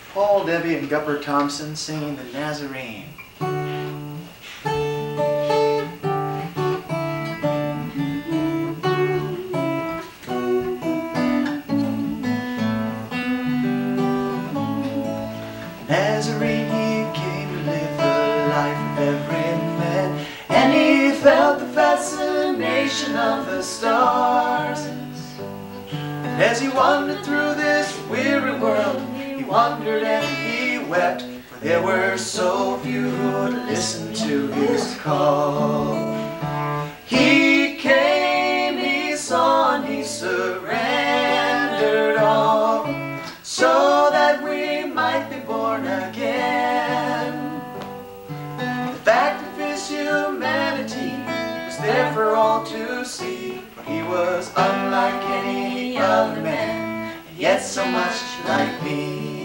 Paul, Debbie, and Gupper Thompson singing the Nazarene. Nazarene, he came to live the life of every man, and he felt the fascination of the stars. And as he wandered through this weary world, he wondered and he wept, for there were so few who would listen to his call. He came, he saw, and he surrendered all, so that we might be born again. The fact of his humanity was there for all to see, for he was unlike any other man, and yet so much like me.